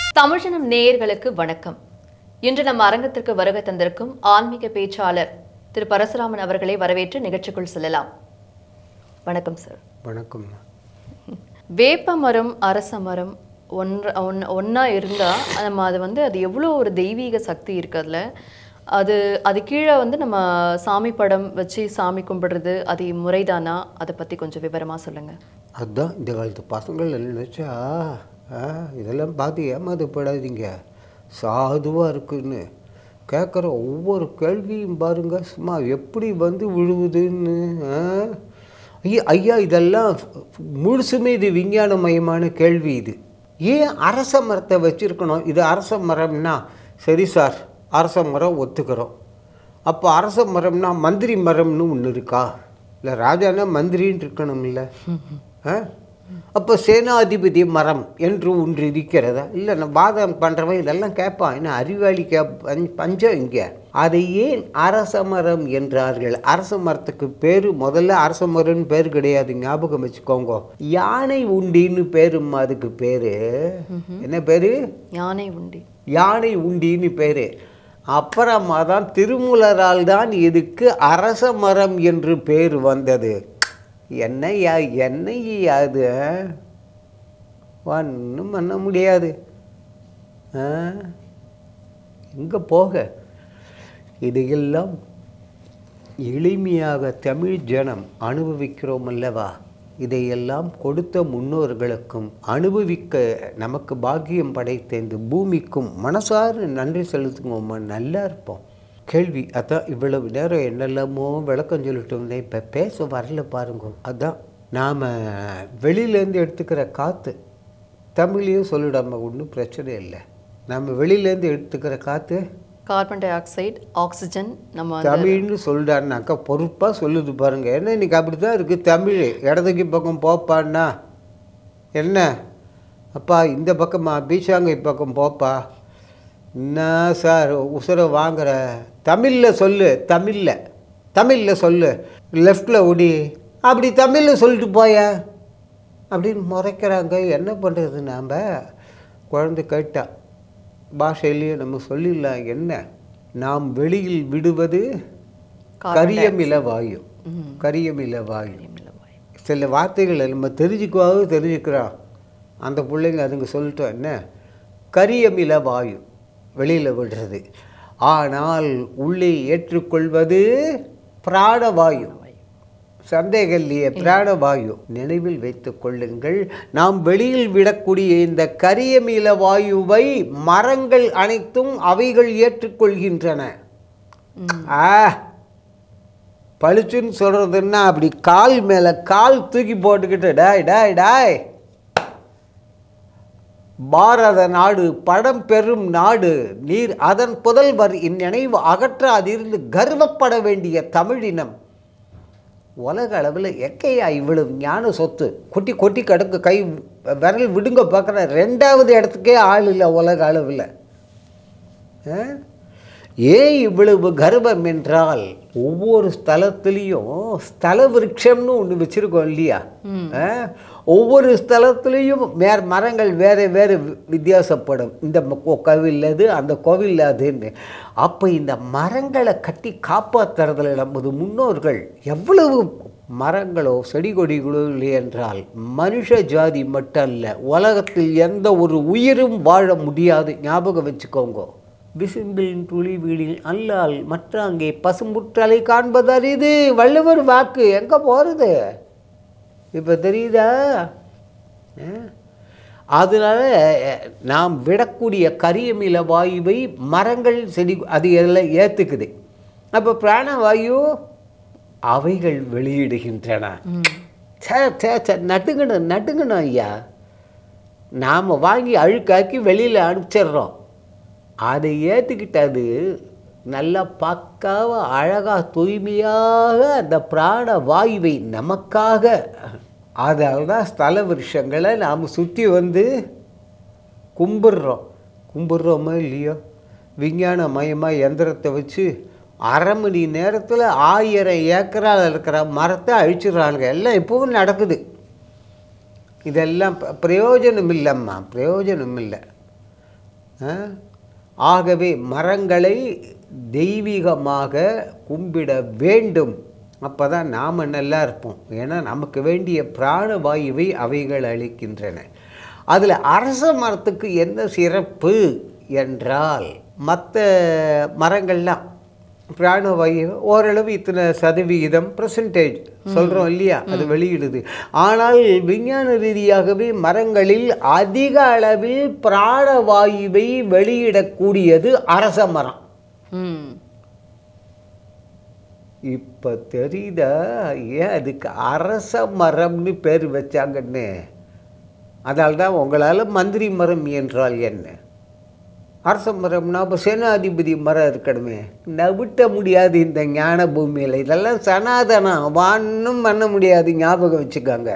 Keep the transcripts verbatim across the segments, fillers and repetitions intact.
தமிழ்ஜனம் நேயர்களுக்கு வணக்கம். இன்று நம் அரங்கத்திற்கு வருகை தந்திருக்கும் ஆன்மீக பேச்சாளர் திரு பரசுராமன் அவர்களை வரவேற்று நிகழ்ச்சிக்குள் செல்லலாம். வணக்கம் சார். வணக்கம். வேப்ப மரம் அரச மரம் ஒன்ற ஒன் ஒன்றா இருந்தால் நம்ம அது வந்து அது எவ்வளோ ஒரு தெய்வீக சக்தி இருக்குது. அதில் அது அது கீழே வந்து நம்ம சாமி படம் வச்சு சாமி கும்பிடுறது அது முறைதானா? அதை பற்றி கொஞ்சம் விவரமாக சொல்லுங்கள். அதுதான் இந்த காலத்து பசங்கள் நினச்சா இதெல்லாம் பார்த்து ஏமாதப்படாதீங்க. சாதுவாக இருக்குன்னு கேட்குற ஒவ்வொரு கேள்வியும் பாருங்க, சும்மா எப்படி வந்து விழுவுதுன்னு. ஐயா ஐயா இதெல்லாம் முழுசுமே இது விஞ்ஞானமயமான கேள்வி. இது ஏன் அரச மரத்தை வச்சுருக்கணும்? இது அரச மரம்னா சரி சார், அரச மரம் ஒத்துக்கிறோம். அப்போ அரச மரம்னா மந்திரி மரம்னு ஒன்று இருக்கா? இல்லை ராஜானா மந்திரின்னு இருக்கணும் இல்லை? ஆ அப்போ சேனாதிபதி மரம் என்று ஒன்று இருக்கிறதா? இல்லை நான் வாதம் பண்ணுறவன் இதெல்லாம் கேட்பான். என்ன அறிவாளி கே பஞ்சம் இங்கே. அதை ஏன் அரச மரம் என்றார்கள்? அரச மரத்துக்கு பேர் முதல்ல அரச மரம்னு பேர் கிடையாது, ஞாபகம் வச்சுக்கோங்க. யானை உண்டின்னு பேருமா அதுக்கு பேர். என்ன பேர்? யானை உண்டி. யானை உண்டின்னு பேர். அப்புறமா தான் திருமூலரால் தான் இதுக்கு அரச மரம் என்று பேர் வந்தது. என்னையா என்னையா அது ஒன்றும் பண்ண முடியாது. எங்கே போக? இதையெல்லாம் எளிமையாக தமிழ் ஜனம் அனுபவிக்கிறோம் அல்லவா? இதையெல்லாம் கொடுத்த முன்னோர்களுக்கும் அனுபவிக்க நமக்கு பாக்கியம் படைத்த இந்த பூமிக்கும் மனசார நன்றி செலுத்துவோம். நல்லா இருப்போம். கேள்வி அதான் இவ்வளவு நேரம் என்னெல்லாமோ விளக்கம் சொல்லிட்டு இருந்தேன். இப்போ பேச வரல பாருங்க. அதான் நாம் வெளியிலேருந்து எடுத்துக்கிற காற்று தமிழையும் சொல்லிடாம ஒன்றும் பிரச்சனை இல்லை. நம்ம வெளியிலேருந்து எடுத்துக்கிற காற்று கார்பன் டை ஆக்சைடு, ஆக்சிஜன் நம்ம தமிழ்னு சொல்லிட்டாருனாக்கா பொறுப்பாக சொல்லுது பாருங்கள். ஏன்னா இன்றைக்கி அப்படி தான் இருக்குது தமிழ். இடதுக்கு பக்கம் போப்பான்னா என்ன அப்பா, இந்த பக்கமா பீச்சாங்கை பக்கம் போப்பா, என்ன சார் உசுரை வாங்குற, தமிழில் சொல்லு, தமிழில் தமிழில் சொல்லு, லெஃப்டில் ஒடி, அப்படி தமிழில் சொல்லிட்டு போய அப்படின்னு முறைக்கிறாங்க. என்ன பண்ணுறது? நாம் குழந்தை கேட்டா பாஷையிலேயே நம்ம சொல்லிடலாம். என்ன நாம் வெளியில் விடுவது கரியமில வாயு. கரியமில வாயு. சில வார்த்தைகளை நம்ம தெரிஞ்சுக்குவாக தெரிஞ்சுக்கிறோம். அந்த பிள்ளைங்க அதுங்க சொல்லிட்டோம். என்ன கரியமில வாயு வெளியில் விடுறது. ஆனால் உள்ளே ஏற்றுக்கொள்வது பிராணவாயு. சந்தேகம் இல்லையே, பிராணவாயு. நினைவில் வைத்துக் கொள்ளுங்கள், நாம் வெளியில் விடக்கூடிய இந்த கரியமில வாயுவை மரங்கள் அனைத்தும் அவைகள் ஏற்றுக்கொள்கின்றன. ஆ பளிச்சுன்னு சொல்கிறதுன்னா அப்படி கால் மேலே கால் தூக்கி போட்டுக்கிட்டு டாய் டாய் டாய் பாரத நாடு படம் பெறும் நாடு, நீர் அதன் புதல்வர் இந்நினைவு அகற்றாதிருந்து கர்வப்பட வேண்டிய தமிழினம். உலக அளவில் எக்கையா இவ்வளவு ஞான சொத்து கொட்டி கொட்டி கிடக்கு, கை விரல் விடுங்க பார்க்குற ரெண்டாவது இடத்துக்கே ஆள் இல்லை உலக அளவில். ஏன் இவ்வளவு கர்வம் என்றால் ஒவ்வொரு ஸ்தலத்துலேயும் ஸ்தல விருட்சம்னு ஒன்று வச்சுருக்கோம் இல்லையா? ஒவ்வொரு ஸ்தலத்துலேயும் வேறு மரங்கள் வேறு வேறு வித்தியாசப்படும். இந்த கோவில் அது, அந்த கோவில் அதுன்னு. அப்போ இந்த மரங்களை கட்டி காப்பாற்றுறதுல நமது முன்னோர்கள் எவ்வளவு மரங்களோ செடி கொடிகளோ இல்லை என்றால் மனுஷ ஜாதி மட்டும் அல்ல, உலகத்தில் எந்த ஒரு உயிரும் வாழ முடியாது. ஞாபகம் வச்சுக்கோங்க. விசும்பின் துளி வீடில் அல்லால் மற்ற அங்கே பசும்புற்றலை காண்பது அரிது. வள்ளுவர் வாக்கு. எங்கே போகிறது இப்போ தெரியுதா? அதனால நாம் விடக்கூடிய கரியமில வாயுவை மரங்கள் செடி அது எல்லாம் ஏற்றுக்குது. அப்போ பிராணவாயு அவைகள் வெளியிடுகின்றன. சே சே சே நட்டுங்கணும் நட்டுங்கணும் ஐயா. நாம் வாங்கி அழுக்காக்கி வெளியில் அனுப்பிச்சிட்றோம். அதை ஏற்றுக்கிட்டது நல்லா பக்காவாக அழகாக தூய்மையாக அந்த பிராண வாயுவை நமக்காக. அதால் தான் ஸ்தல விருஷங்களை நாம் சுற்றி வந்து கும்பிட்றோம். கும்பிட்றோமோ இல்லையோ, விஞ்ஞானமயமாக எந்திரத்தை வச்சு அரை மணி நேரத்தில் ஆயிரம் ஏக்கரால் இருக்கிற மரத்தை அழிச்சிடுறாங்க. எல்லாம் இப்போவும் நடக்குது. இதெல்லாம் பிரயோஜனம் இல்லைம்மா, பிரயோஜனம் இல்லை. ஆ? ஆகவே மரங்களை தெய்வீகமாக கும்பிட வேண்டும். அப்போ தான் நாம் நல்லா இருப்போம். ஏன்னா நமக்கு வேண்டிய பிராணவாயுவை அவைகள் அளிக்கின்றன. அதில் அரச மரத்துக்கு என்ன சிறப்பு என்றால், மற்ற மரங்கள்லாம் பிராணவாயு ஓரளவு இத்தனை சதவிகிதம் பர்சன்டேஜ் சொல்கிறோம் இல்லையா, அது வெளியிடுது. ஆனால் விஞ்ஞான ரீதியாகவே மரங்களில் அதிக அளவில் பிராணவாயுவை வெளியிடக்கூடியது அரச மரம். இப்போ தெரியுதா ஏன் அதுக்கு அரச மரம்னு பேர் வச்சாங்கன்னு? அதனால தான் உங்களால் மந்திரி மரம் என்றால் என்ன, அரச மரம்னா இப்போ சேனாதிபதி மரம் இருக்கணுமே, நவிட்ட முடியாது இந்த ஞான பூமியில். இதெல்லாம் சனாதனம், வான்னும் பண்ண முடியாது, ஞாபகம் வச்சுக்காங்க.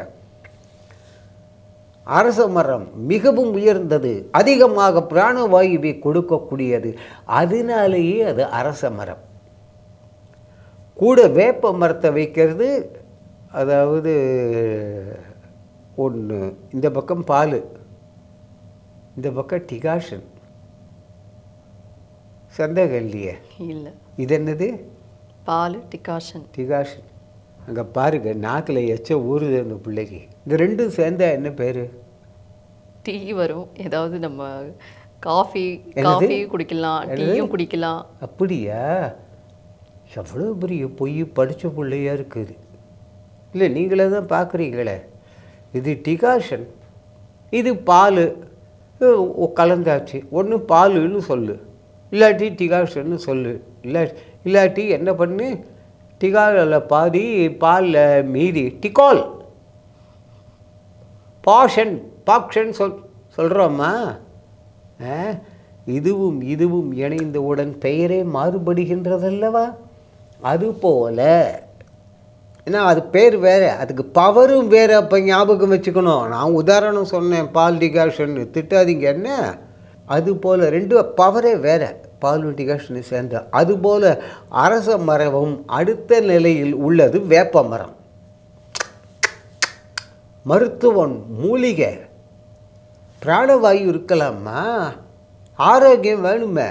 அரச மரம் மிகவும் உயர்ந்தது, அதிகமாக பிராணவாயுவை கொடுக்கக்கூடியது, அதனாலேயே அது அரச மரம். கூட வேப்ப மரத்தை வைக்கிறது, அதாவது ஒன்று இந்த பக்கம் பால், இந்த பக்கம் டிகாஷன். சந்தேகம் இல்லையே? இல்லை. இது என்னது? பால் டிகாஷன். டிகாஷன். அங்கே பாருங்க, நாக்கில் எச்ச ஊறுது அந்த பிள்ளைக்கு. இந்த ரெண்டும் சேர்ந்தா என்ன பேர்? டீ வரும். ஏதாவது நம்ம காஃபி காஃபி குடிக்கலாம், டீயும் குடிக்கலாம். அப்படியா? எவ்வளோ பெரிய பொய் படித்த பிள்ளையா இருக்குது. இல்லை, நீங்களே தான் பார்க்குறீங்களே. இது டிகாஷன், இது பால் கலந்தாச்சு. ஒன்று பாலுன்னு சொல்லு, இல்லாட்டி டிகாஷன்னு சொல்லு. இல்லை இல்லாட்டி என்ன பண்ணு, டிகாலில் பாதி பாலில் மீதி டிகால், பாஷன் பாக்ஷன் சொல் சொல்கிறோம்மா. இதுவும் இதுவும் இணைந்தவுடன் பெயரே மாறுபடுகின்றதல்லவா? அதுபோல் ஏன்னா அது பேர் வேறு, அதுக்கு பவரும் வேறு. அப்போ ஞாபகம் வச்சுக்கணும். நான் உதாரணம் சொன்னேன், பால் டிகாஷன், திட்டாதீங்க என்ன. அதுபோல் ரெண்டு பவரே வேறு, பாலும் டிகாஷனு சேர்ந்த. அதுபோல் அரச மரமும் அடுத்த நிலையில் உள்ளது வேப்ப மரம். மருத்துவம், மூலிகை, பிராணவாயு இருக்கலாமா, ஆரோக்கியம் வேணுமே,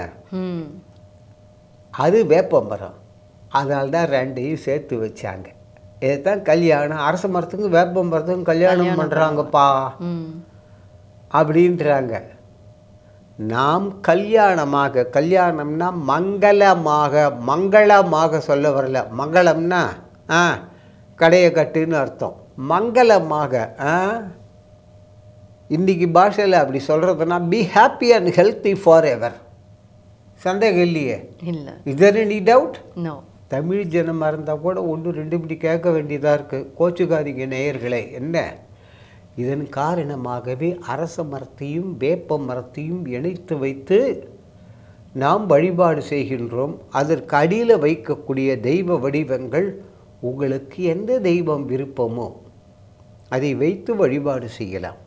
அது வேப்ப மரம். அதனால தான் ரெண்டையும் சேர்த்து வச்சாங்க. இதைத்தான் கல்யாணம், அரச மரத்துக்கும் வேப்ப மரத்துக்கும் கல்யாணம் பண்ணுறாங்கப்பா அப்படின்றாங்க. நாம் கல்யாணமாக, கல்யாணம்னா மங்களமாக, மங்களமாக சொல்ல வரல. மங்களம்னா ஆ கடையை கட்டுன்னு அர்த்தம். மங்களமாக ஆ இன்றைக்கி பாஷையில் அப்படி சொல்கிறதுனா be happy and healthy forever. சந்தேகம் இல்லையே? இல்லை. Is there any doubt? No. Tamil ஜனமாக இருந்தால் கூட ஒன்று ரெண்டு இப்படி கேட்க வேண்டியதாக இருக்குது. கோச்சுக்காதீங்க நேயர்களே. என்ன, இதன் காரணமாகவே அரச மரத்தையும் வேப்ப மரத்தையும் இணைத்து வைத்து நாம் வழிபாடு செய்கின்றோம். அதற்கு அடியில் வைக்கக்கூடிய தெய்வ வடிவங்கள் உங்களுக்கு எந்த தெய்வம் விருப்பமோ அதை வைத்து வழிபாடு செய்யலாம்.